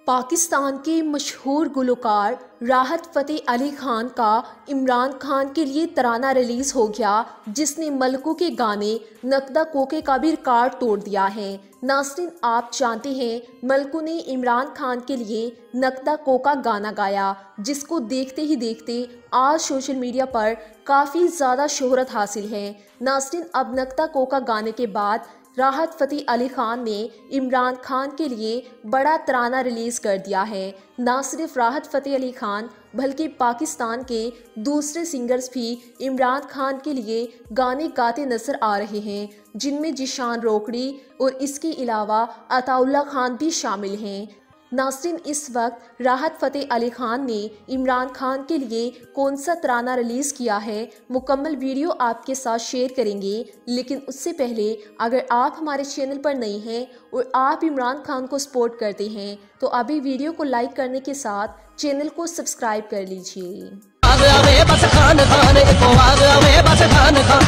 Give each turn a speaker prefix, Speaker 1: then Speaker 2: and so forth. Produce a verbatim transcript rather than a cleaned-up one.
Speaker 1: पाकिस्तान के मशहूर गुलकार राहत फ़तेह अली खान का इमरान खान के लिए तराना रिलीज़ हो गया, जिसने मलकों के गाने नकदा कोके का भी रिकॉर्ड तोड़ दिया है। नाज़रीन, आप जानते हैं मलकों ने इमरान खान के लिए नकदा कोका गाना गाया, जिसको देखते ही देखते आज सोशल मीडिया पर काफ़ी ज़्यादा शोहरत हासिल है। नाज़रीन, अब नकदा कोका गाने के बाद राहत फ़तेह अली खान ने इमरान खान के लिए बड़ा तराना रिलीज़ कर दिया है। ना सिर्फ राहत फ़तेह अली खान बल्कि पाकिस्तान के दूसरे सिंगर्स भी इमरान खान के लिए गाने गाते नजर आ रहे हैं, जिनमें जिशान रोकड़ी और इसके अलावा अताउल्ला खान भी शामिल हैं। नाज़रीन, इस वक्त राहत फ़तेह अली खान ने इमरान खान के लिए कौन सा तराना रिलीज़ किया है, मुकम्मल वीडियो आपके साथ शेयर करेंगे। लेकिन उससे पहले अगर आप हमारे चैनल पर नए हैं और आप इमरान खान को सपोर्ट करते हैं तो अभी वीडियो को लाइक करने के साथ चैनल को सब्सक्राइब कर लीजिए।